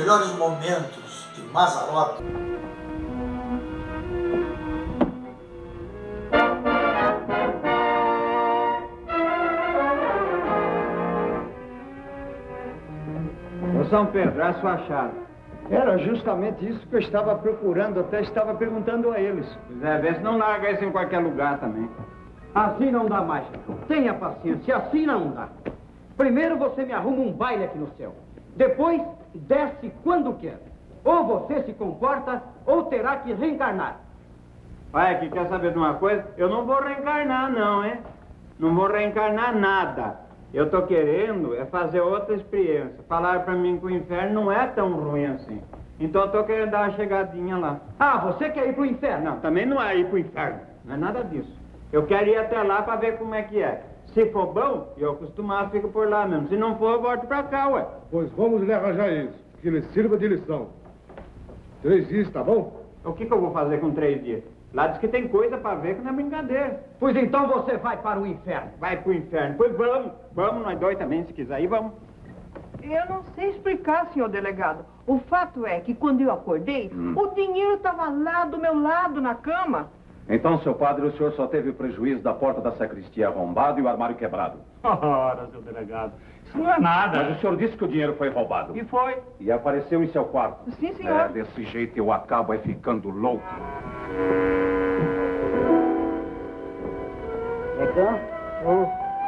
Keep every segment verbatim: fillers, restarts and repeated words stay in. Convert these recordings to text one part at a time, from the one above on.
melhores momentos de Mazzaropi. Ô São Pedro, é a sua chave. Era justamente isso que eu estava procurando, até estava perguntando a eles. Pois é, vê se não larga isso em qualquer lugar também. Assim não dá mais, chefão. Tenha paciência, assim não dá. Primeiro você me arruma um baile aqui no céu. Depois, desce quando quer. Ou você se comporta, ou terá que reencarnar. Pai, que quer saber de uma coisa? Eu não vou reencarnar, não, hein? Não vou reencarnar nada. Eu tô querendo é fazer outra experiência. Falaram pra mim que o inferno não é tão ruim assim. Então eu tô querendo dar uma chegadinha lá. Ah, você quer ir pro inferno? Não, também não é ir pro inferno. Não é nada disso. Eu quero ir até lá pra ver como é que é. Se for bom, eu acostumado fico por lá mesmo. Se não for, eu volto pra cá, ué. Pois vamos lhe arranjar isso, que lhe sirva de lição. Três dias, tá bom? O que que eu vou fazer com três dias? Lá diz que tem coisa pra ver que não é brincadeira. Pois então você vai para o inferno. Vai pro inferno. Pois vamos. Vamos, nós dois também, se quiser ir, vamos. Eu não sei explicar, senhor delegado. O fato é que quando eu acordei, hum. o dinheiro estava lá do meu lado, na cama. Então, seu padre, o senhor só teve o prejuízo da porta da sacristia arrombada e o armário quebrado. Ora, seu delegado, isso não é nada. Mas o senhor disse que o dinheiro foi roubado. E foi. E apareceu em seu quarto. Sim, senhor. É, desse jeito eu acabo é ficando louco. Então? Oh.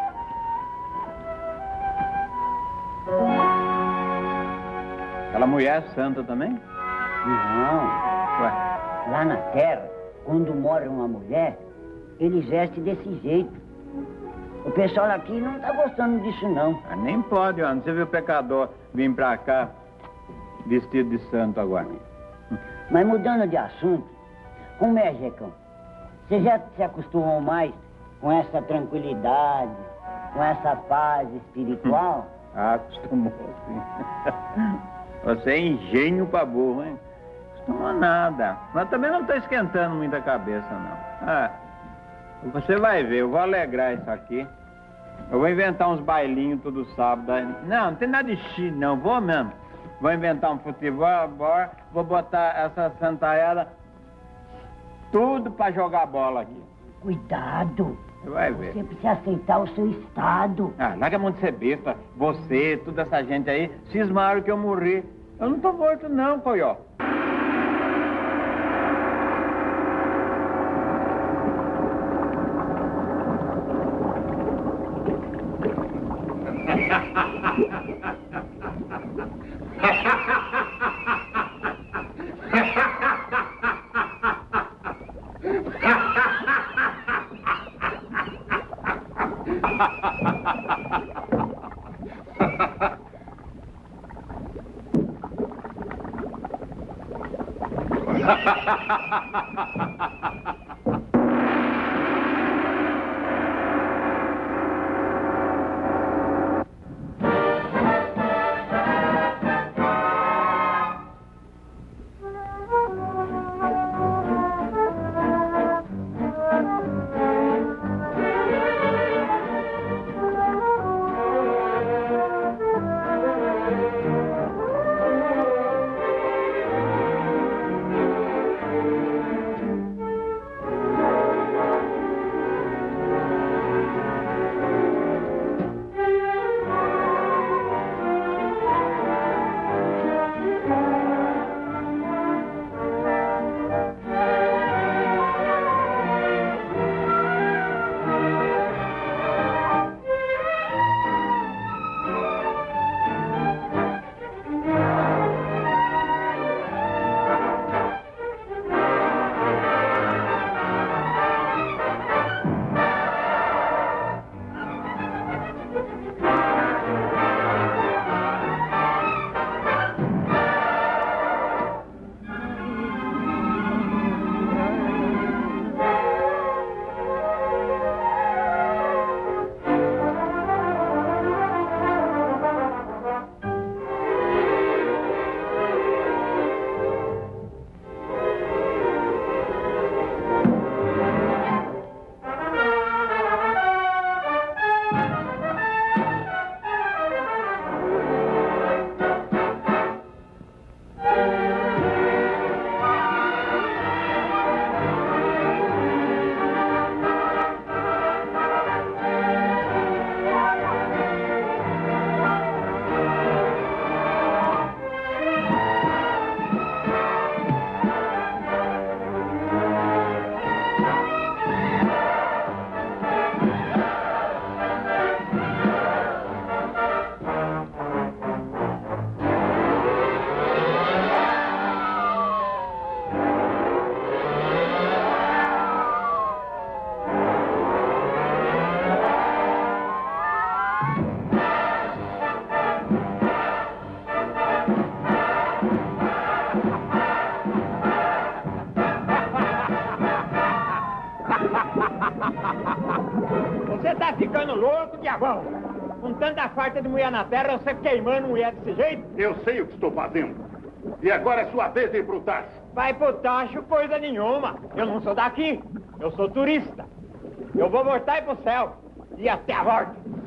Aquela mulher é santa também? Não. Ué? Lá na terra, quando morre uma mulher, eles vestem desse jeito. O pessoal aqui não tá gostando disso, não. Ah, nem pode, ó. Você viu o pecador vir pra cá vestido de santo agora. Mas mudando de assunto, como é, Jecão? Você já se acostumou mais com essa tranquilidade, com essa paz espiritual? Ah, acostumou, sim. Você é engenho pra burro, hein? Acostumou nada. Mas também não tô esquentando muita cabeça, não. Ah, você vai ver, eu vou alegrar isso aqui. Eu vou inventar uns bailinhos todo sábado. Não, não tem nada de chi, não. Vou mesmo. Vou inventar um futebol, bora, vou botar essa santaiada tudo pra jogar bola aqui. Cuidado. Você vai ver. Você precisa aceitar o seu estado. Ah, larga a mão de ser besta. Você, toda essa gente aí, cismaram que eu morri. Eu não tô morto não, Coió. Bom, com tanta farta de mulher na terra, você queimando mulher desse jeito? Eu sei o que estou fazendo. E agora é sua vez de ir pro tacho. Vai pro tacho coisa nenhuma. Eu não sou daqui. Eu sou turista. Eu vou voltar e ir pro céu. E até a morte.